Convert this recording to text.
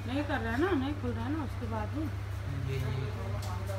नहीं कर रहा है ना, नहीं खुल रहा है ना उसके बाद ही। जी जी।